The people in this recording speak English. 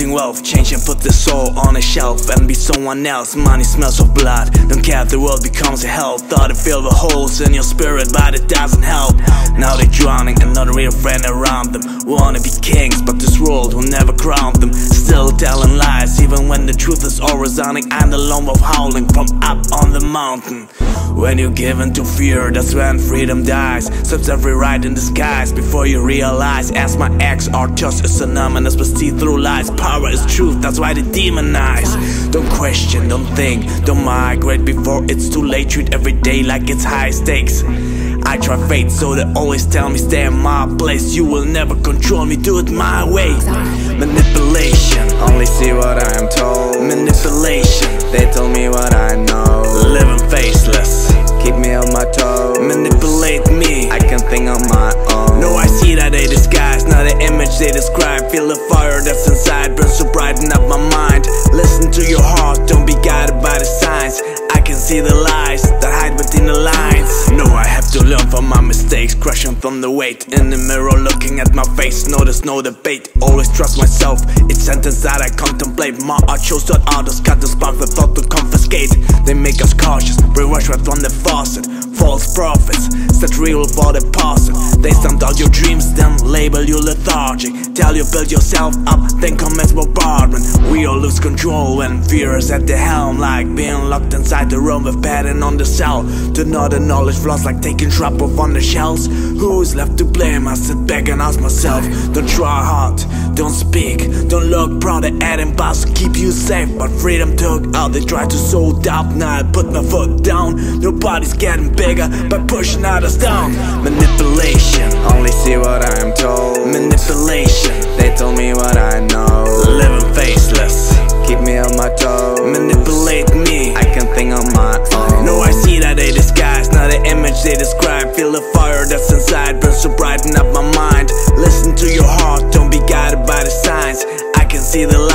Creating wealth, change and put the soul on a shelf and be someone else. Money smells of blood, don't care if the world becomes a hell. Thought it filled the holes in your spirit, but it doesn't help. Now they're drowning and not a real friend around them. Wanna be kings, but this world will never crown them. Still telling lies, even when the truth is all resounding. And the lone wolf howling from up on the mountain. When you give in to fear, that's when freedom dies. Slips every right in disguise before you realize. As my ex, Artos is synonymous with see-through lies. Power is truth, that's why they demonize. Don't question, don't think, don't migrate before it's too late. Treat every day like it's high stakes. I try fate, so they always tell me stay in my place. You will never control me, do it my way. Manipulation, only see what I am told. Manipulation, they told me what I know. Living faceless, keep me on my toes. Manipulate me, I can think on my own. No, I see that they disguise, not the image they describe. Feel the fire that's inside, burns to brighten up my mind. Listen to your heart, don't be guided by the signs. I can see the lies that hide within the lines. No, I have to learn from my mistakes, crushing from the weight. In the mirror looking at my face, no, there's no debate. Always trust myself, it's sentence that I contemplate. My art shows that others cut the spark with thought to confiscate. They make us cautious, bring rush right from the faucet. False prophets, set real for the deposit. They stunt out your dreams, then label you lethargic. Tell you build yourself up, then commence bombardment. We all lose control when fear is at the helm. Like being locked inside the room with pattern on the cell. To know the knowledge flaws like taking trouble on the shelves. Who's left to blame? I sit back and ask myself. Don't try hard, don't speak, don't look proud. They adding bars to keep you safe, but freedom took out. They tried to sow doubt, now I put my foot down. Nobody's getting bigger by pushing others down. Manipulation, only see what I am told. Manipulation, they told me what I know. Living faceless, keep me on my toes. Manipulate me, I can think on my own. No, I see that they disguise, not the image they describe. Feel the fire that's inside, burns to brighten up my mind. Listen to your heart, don't be guided by the signs. I can see the